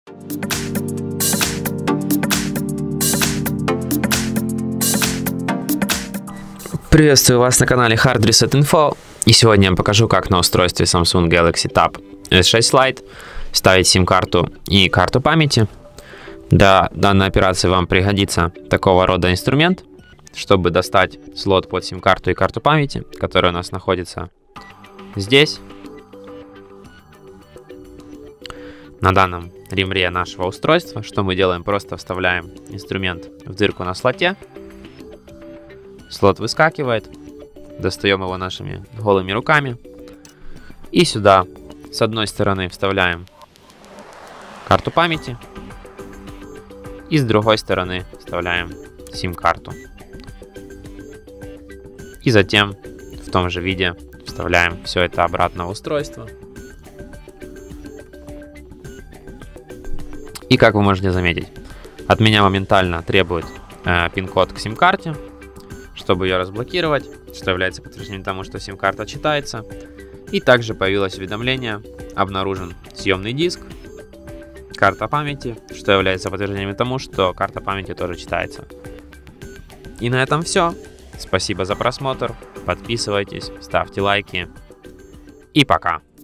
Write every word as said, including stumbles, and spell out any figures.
Приветствую вас на канале Hard Reset Info, и сегодня я вам покажу, как на устройстве Samsung Galaxy Tab эс шесть Lite ставить сим-карту и карту памяти. Для данной операции вам пригодится такого рода инструмент, чтобы достать слот под сим-карту и карту памяти, который у нас находится здесь, на данном ремре нашего устройства. Что мы делаем? Просто вставляем инструмент в дырку на слоте. Слот выскакивает, достаем его нашими голыми руками. И сюда с одной стороны вставляем карту памяти, и с другой стороны вставляем сим-карту. И затем в том же виде вставляем все это обратно в устройство. И как вы можете заметить, от меня моментально требует э, пин-код к сим-карте, чтобы ее разблокировать, что является подтверждением тому, что сим-карта читается. И также появилось уведомление: обнаружен съемный диск, карта памяти, что является подтверждением тому, что карта памяти тоже читается. И на этом все. Спасибо за просмотр, подписывайтесь, ставьте лайки и пока.